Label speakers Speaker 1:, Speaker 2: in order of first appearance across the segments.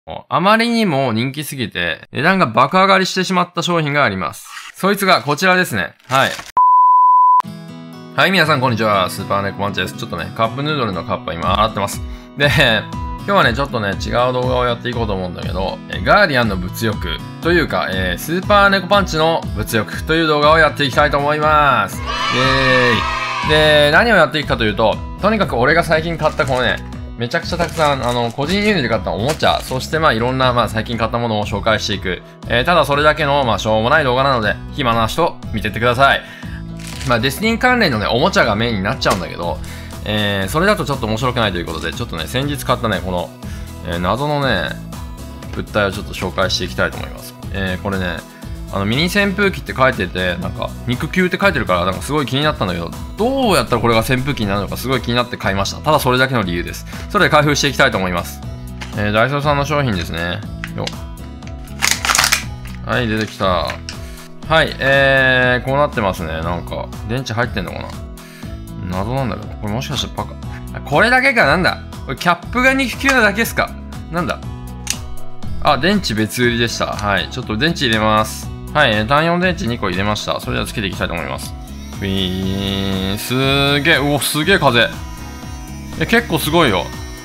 Speaker 1: あまりにも人気すぎて、値段が爆上がりしてしまった商品があります。そいつがこちらですね。はい。はい、皆さんこんにちは。スーパーネコマンチです。ちょっとね、カップヌードルのカップ今洗ってます。で、今日はね、ちょっとね、違う動画をやっていこうと思うんだけど、ガーディアンの物欲というか、スーパーネコパンチの物欲という動画をやっていきたいと思います。イェーイ。で、何をやっていくかというと、とにかく俺が最近買ったこのね、めちゃくちゃたくさん、個人輸入で買ったおもちゃ、そしていろんな、最近買ったものを紹介していく。ただそれだけの、しょうもない動画なので、暇な人、見てってください。デスティン関連のね、おもちゃがメインになっちゃうんだけど、それだとちょっと面白くないということで、ちょっとね、先日買ったね、この、謎のね、物体をちょっと紹介していきたいと思います。これね、ミニ扇風機って書いてて、なんか、肉球って書いてるから、なんかすごい気になったんだけど、どうやったらこれが扇風機になるのかすごい気になって買いました。ただそれだけの理由です。それで開封していきたいと思います。ダイソーさんの商品ですね。よはい、出てきた。はい、こうなってますね。なんか、電池入ってんのかな？謎なんだけど、これもしかしてパカ。これだけかなんだ？これキャップが肉球なだけっすか？なんだ？あ、電池別売りでした。はい、ちょっと電池入れます。はい、単4電池2個入れました。それではつけていきたいと思います。ウィーン、すーげえ、うお、すげえ風。結構すごいよ。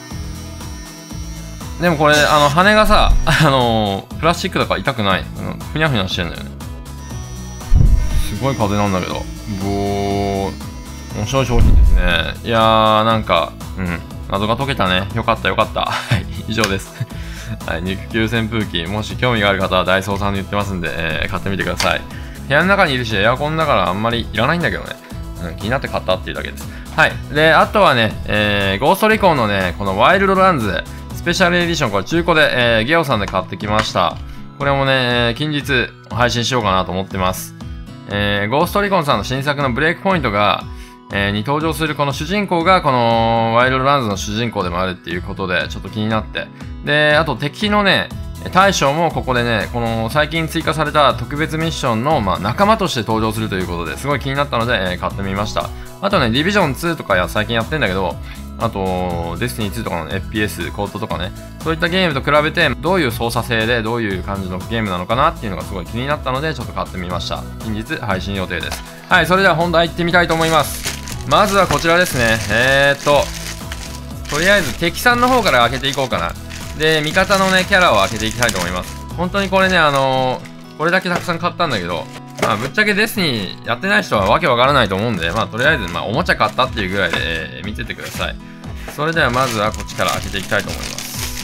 Speaker 1: でもこれ、羽がさ、プラスチックだから痛くない。ふにゃふにゃしてんだよね。すごい風なんだけど。面白い商品ですね。いやー、なんか、謎が解けたね。よかったよかった。はい、以上です。はい、肉球扇風機、もし興味がある方はダイソーさんで言ってますんで、買ってみてください。部屋の中にいるし、エアコンだからあんまりいらないんだけどね。気になって買ったっていうだけです。はい。で、あとはね、ゴーストリコンのね、このワイルドランズ、スペシャルエディション、これ中古で、ゲオさんで買ってきました。これもね、近日配信しようかなと思ってます。ゴーストリコンさんの新作のブレイクポイントが、に登場するこの主人公がこのワイルドランズの主人公でもあるっていうことでちょっと気になって。で、あと敵のね、大将もここでね、この最近追加された特別ミッションの仲間として登場するということですごい気になったので、買ってみました。あとね、ディビジョン2とか最近やってんだけど、あと、デスティニー2とかの FPS、コードとかね、そういったゲームと比べて、どういう操作性でどういう感じのゲームなのかなっていうのがすごい気になったので、ちょっと買ってみました。近日配信予定です。はい、それでは本題行ってみたいと思います。まずはこちらですね。とりあえず敵さんの方から開けていこうかな。で、味方のね、キャラを開けていきたいと思います。本当にこれね、これだけたくさん買ったんだけど、ぶっちゃけデスにやってない人はわけわからないと思うんで、とりあえず、おもちゃ買ったっていうぐらいで、見ててください。それではまずはこっちから開けていきたいと思います。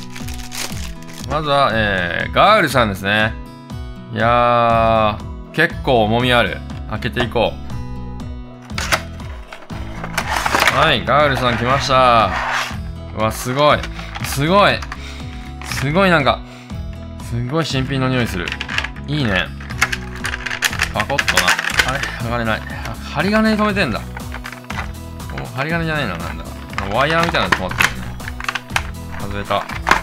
Speaker 1: まずは、ガールさんですね。いやー、結構重みある。開けていこう。はい、ガールさん来ました。うわ、すごい。すごい。すごいなんか、すごい新品の匂いする。いいね。パコッとな。あれ剥がれない。針金で止めてんだ。針金じゃないな、なんだ。ワイヤーみたいなの止まってるね。外れた。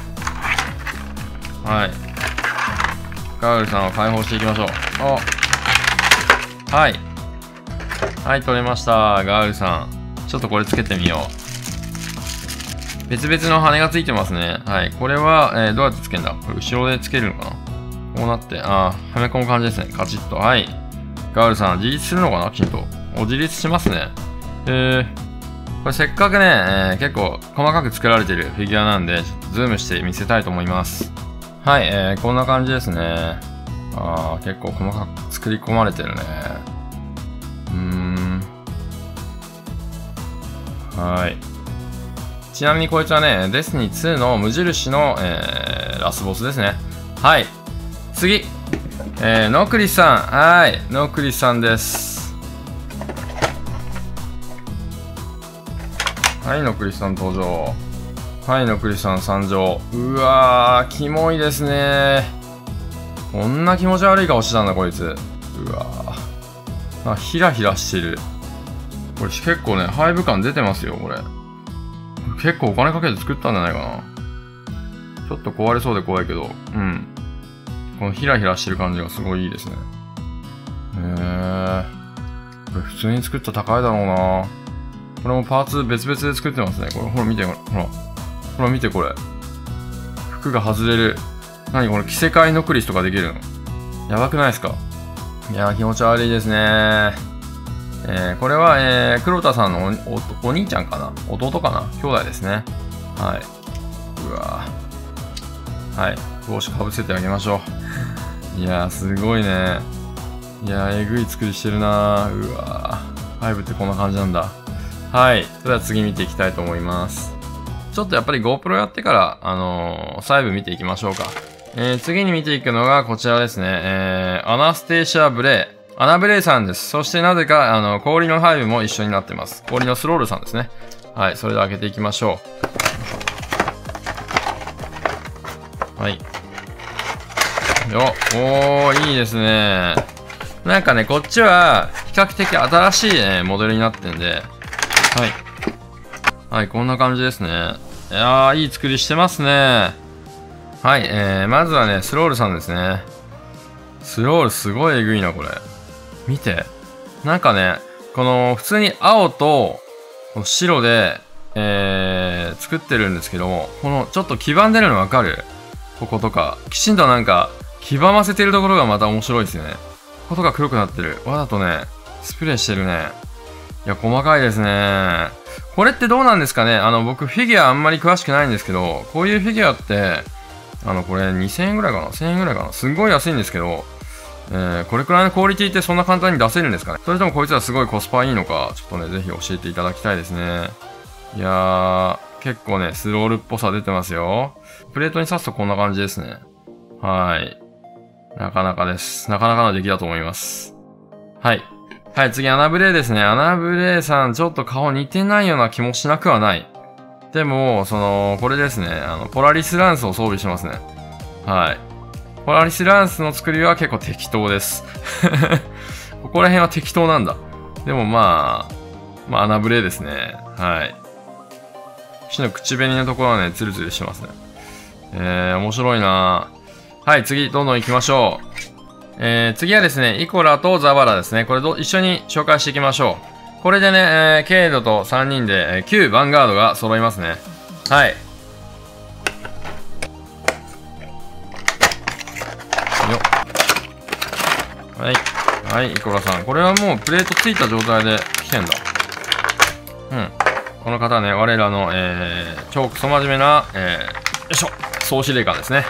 Speaker 1: はい。ガールさんを解放していきましょう。はい。はい、取れました。ガールさん。ちょっとこれつけてみよう。別々の羽がついてますね。はい。これは、どうやってつけるんだ？これ後ろでつけるのかな？こうなって、はめ込む感じですね。カチッと。はい。ガールさん、自立するのかな？きちんと。自立しますね。これせっかくね、結構細かく作られてるフィギュアなんで、ちょっとズームして見せたいと思います。はい、こんな感じですね。結構細かく作り込まれてるね。はい。ちなみにこいつはね、デスティニー2の無印の、ラスボスですね。はい。次。ノクリさん。はい。ノクリさんです。はい、ノクリさん登場。はい、ノクリさん参上。うわー、キモいですね。こんな気持ち悪い顔してたんだ、こいつ。うわー。ヒラヒラしてる。これ結構ね、ハイブ感出てますよ、これ。結構お金かけて作ったんじゃないかな。ちょっと壊れそうで怖いけど、このヒラヒラしてる感じがすごいいいですね。これ普通に作ったら高いだろうな。これもパーツ別々で作ってますね。これ、ほら見て、ほら見てこれ。 服が外れる。何これ、着せ替えノクリスとかできるの？やばくないですか？いやー、気持ち悪いですね。これは、黒田さんのお兄ちゃんかな？弟かな？兄弟ですね。はい。うわー。はい。帽子かぶせてあげましょう。いやー、すごいね。いやー、えぐい作りしてるなー。うわー。5ってこんな感じなんだ。はい。それでは次見ていきたいと思います。ちょっとやっぱり GoPro やってから、細部見ていきましょうか。次に見ていくのがこちらですね。アナステーシア・ブレイ。アナブレイさんです。そしてなぜか、氷のハイブも一緒になってます。氷のスロールさんですね。はい。それで開けていきましょう。はい。おー、いいですね。なんかね、こっちは、比較的新しい、ね、モデルになってんで、はい。はい、こんな感じですね。いやー、いい作りしてますね。はい、まずはね、スロールさんですね。スロールすごいえぐいな、これ。見て。なんかね、この、普通に青と、白で、作ってるんですけども、この、ちょっと黄ばんでるのわかる？こことか。きちんとなんか、黄ばませてるところがまた面白いですよね。こことが黒くなってる。わざとね、スプレーしてるね。いや、細かいですね。これってどうなんですかね？僕、フィギュアあんまり詳しくないんですけど、こういうフィギュアって、これ2000円ぐらいかな？ 1000 円ぐらいかな？すんごい安いんですけど、これくらいのクオリティってそんな簡単に出せるんですかね？それともこいつらすごいコスパいいのか、ちょっとね、ぜひ教えていただきたいですね。いやー、結構ね、スロールっぽさ出てますよ。プレートに刺すとこんな感じですね。はい。なかなかです。なかなかの出来だと思います。はい。はい、次、アナブレイですね。アナブレイさん、ちょっと顔似てないような気もしなくはない。でも、これですね。ポラリスランスを装備してますね。はい。ポラリスランスの作りは結構適当です。ここら辺は適当なんだ。でもまあ、アナブレイですね。はい。口の口紅のところはね、ツルツルしてますね。面白いなぁ。はい、次、どんどん行きましょう。次はですね、イコラとザバラですね。これ一緒に紹介していきましょう。これでね、ケイドと3人で、旧ヴァンガードが揃いますね。はい。よっ。はい。はい、イコラさん。これはもうプレートついた状態で来てんだ。うん。この方ね、我らの、超クソ真面目な、よいしょ。総司令官ですね。はい。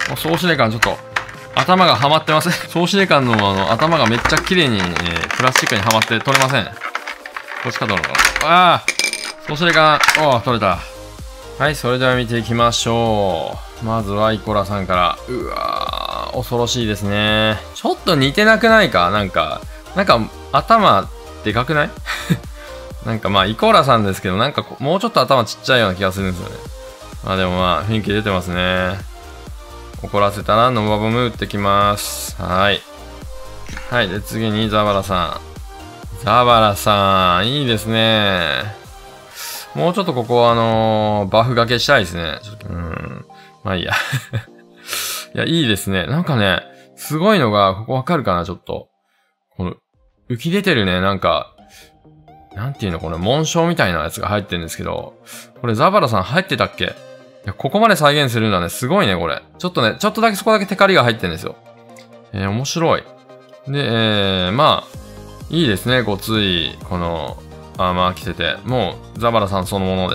Speaker 1: もう総司令官ちょっと、頭がはまってません。総司令官の頭がめっちゃ綺麗に、プラスチックにはまって取れません。どっちか取るのかな？ああ！総司令官、取れた。はい、それでは見ていきましょう。まずはイコラさんから。うわー、恐ろしいですね。ちょっと似てなくないか？なんか、頭、でかくない？なんかまあ、イコラさんですけど、なんかもうちょっと頭ちっちゃいような気がするんですよね。まあでもまあ、雰囲気出てますね。怒らせたらノバボム打ってきます。はい。はい。で、次にザバラさん。ザバラさん、いいですね。もうちょっとここはバフ掛けしたいですね。まあいいや。いや、いいですね。なんかね、すごいのが、ここわかるかなちょっと。この、浮き出てるね、なんか、なんていうのこの紋章みたいなやつが入ってるんですけど、これザバラさん入ってたっけ？いや、ここまで再現するんだね。すごいね、これ。ちょっとだけそこだけテカリが入ってるんですよ。面白い。で、まあ、いいですね、ごつい、この、アーマー着てて。もう、ザバラさんそのものです。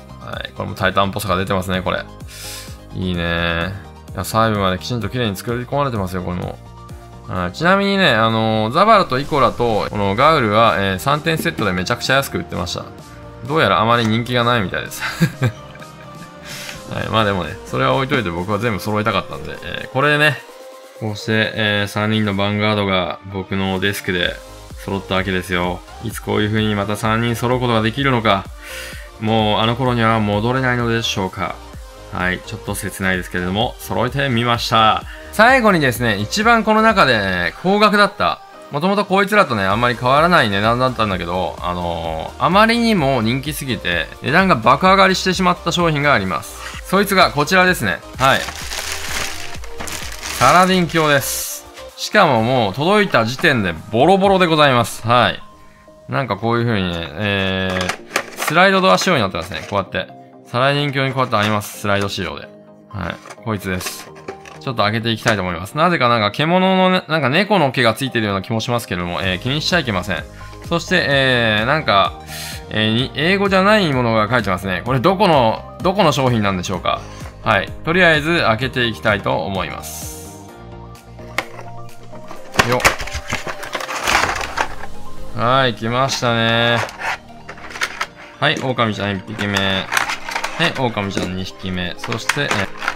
Speaker 1: はい。これもタイタンっぽさが出てますね、これ。いいね。いや、細部まできちんと綺麗に作り込まれてますよ、これも。ちなみにね、ザバラとイコラと、このガウルは、3点セットでめちゃくちゃ安く売ってました。どうやらあまり人気がないみたいです。はい。まあでもね、それは置いといて僕は全部揃えたかったんで、これでね、こうして、3人のヴァンガードが僕のデスクで揃ったわけですよ。いつこういう風にまた3人揃うことができるのか、もうあの頃には戻れないのでしょうか。はい。ちょっと切ないですけれども、揃えてみました。最後にですね、一番この中で、ね、高額だった。もともとこいつらとね、あんまり変わらない値段だったんだけど、あまりにも人気すぎて、値段が爆上がりしてしまった商品があります。そいつがこちらですね。はい。サラディン卿です。しかももう届いた時点でボロボロでございます。はい。なんかこういう風にね、スライドドア仕様になってますね。こうやって。 サラディン鏡にこうやってあります。スライド仕様で。はい。こいつです。ちょっと開けていきたいと思います。なぜかなんか獣のね、なんか猫の毛がついてるような気もしますけれども、気にしちゃいけません。そして、なんか、英語じゃないものが書いてますね。これどこの商品なんでしょうか。はい。とりあえず開けていきたいと思います。よっ。はい、来ましたね。はい、狼ちゃん1匹目。はい、狼ちゃん2匹目。そして、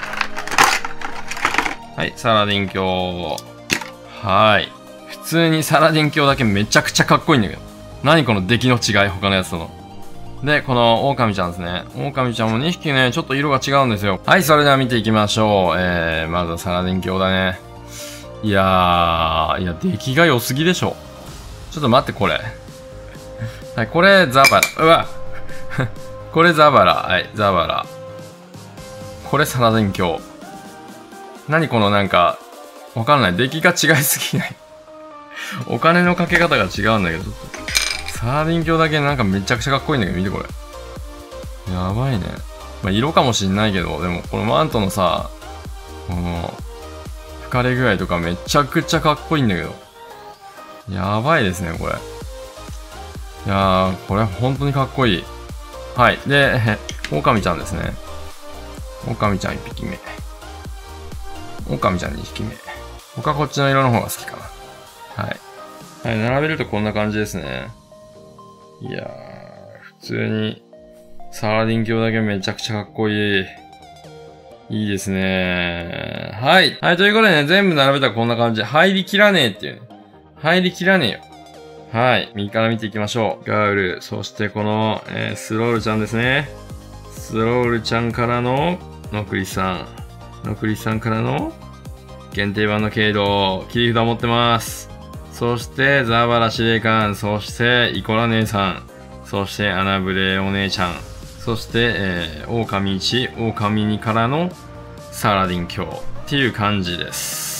Speaker 1: はい、サラディン鏡。はい。普通にサラディン鏡だけめちゃくちゃかっこいいんだけど。何この出来の違い、他のやつとの。で、この狼ちゃんですね。狼ちゃんも2匹ね、ちょっと色が違うんですよ。はい、それでは見ていきましょう。まずはサラディン鏡だね。いや、出来が良すぎでしょ。ちょっと待って、これ。はい、これ、ザバラ。うわこれザバラ。はい、ザバラ。これサラディン鏡。何このなんか、わかんない。出来が違いすぎない。お金のかけ方が違うんだけど、サラディン鏡だけなんかめちゃくちゃかっこいいんだけど、見てこれ。やばいね。まあ、色かもしんないけど、でもこのマントのさ、この、吹かれ具合とかめちゃくちゃかっこいいんだけど。やばいですね、これ。いやー、これ本当にかっこいい。はい。で、狼ちゃんですね。狼ちゃん1匹目。狼ちゃん2匹目。僕はこっちの色の方が好きかな。はい。はい、並べるとこんな感じですね。いやー、普通に、サラディン鏡だけめちゃくちゃかっこいい。いいですね。はい。はい、ということでね、全部並べたらこんな感じ。入りきらねえっていうね。入りきらねえよ。はい。右から見ていきましょう。ガウル、そしてこの、スロールちゃんですね。スロールちゃんからの、ノクリさん。ノクリさんからの、限定版の軽度、切り札持ってます。そして、ザバラ司令官、そして、イコラ姉さん、そして、アナブレお姉ちゃん、そして、狼1、狼2からのサラディン鏡っていう感じです。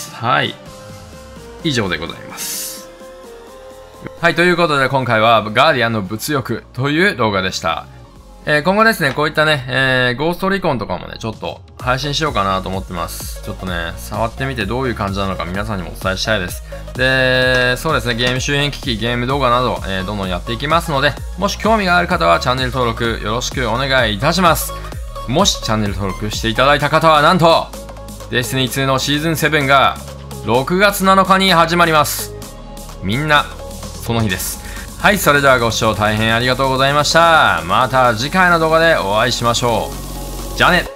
Speaker 1: はい。以上でございます。はい、ということで今回はガーディアンの物欲という動画でした。今後ですね、こういったね、ゴーストリコンとかもね、ちょっと配信しようかなと思ってます。ちょっとね、触ってみてどういう感じなのか皆さんにもお伝えしたいです。で、そうですね、ゲーム周辺機器、ゲーム動画など、どんどんやっていきますので、もし興味がある方はチャンネル登録よろしくお願いいたします。もしチャンネル登録していただいた方はなんと、デスティニー2のシーズン7が6月7日に始まります。みんな、その日です。はい、それではご視聴大変ありがとうございました。また次回の動画でお会いしましょう。じゃあね。